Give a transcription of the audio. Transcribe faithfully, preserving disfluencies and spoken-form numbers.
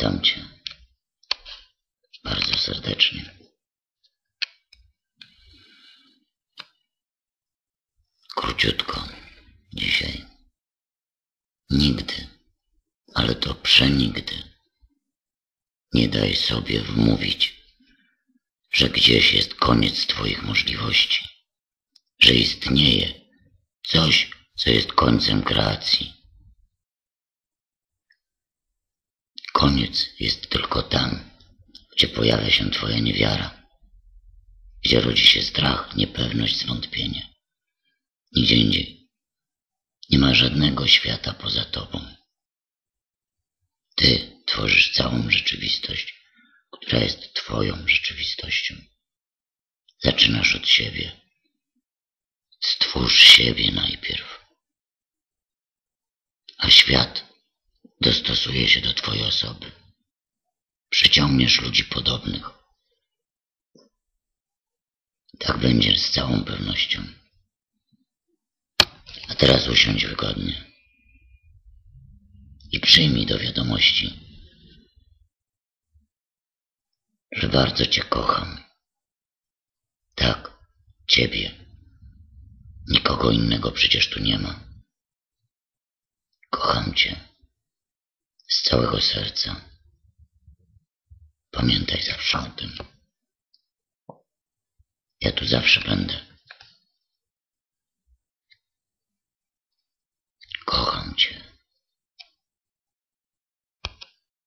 Witam Cię bardzo serdecznie. Króciutko dzisiaj. Nigdy, ale to przenigdy nie daj sobie wmówić, że gdzieś jest koniec Twoich możliwości, że istnieje coś, co jest końcem kreacji. Koniec jest tylko tam, gdzie pojawia się Twoja niewiara, gdzie rodzi się strach, niepewność, zwątpienie. Nigdzie indziej. Nie ma żadnego świata poza Tobą. Ty tworzysz całą rzeczywistość, która jest Twoją rzeczywistością. Zaczynasz od siebie. Stwórz siebie najpierw, a świat dostosuje się do Twojej osoby. Przyciągniesz ludzi podobnych. Tak będzie z całą pewnością. A teraz usiądź wygodnie i przyjmij do wiadomości, że bardzo Cię kocham. Tak, Ciebie. Nikogo innego przecież tu nie ma. Kocham Cię z całego serca. Pamiętaj zawsze o tym. Ja tu zawsze będę. Kocham Cię.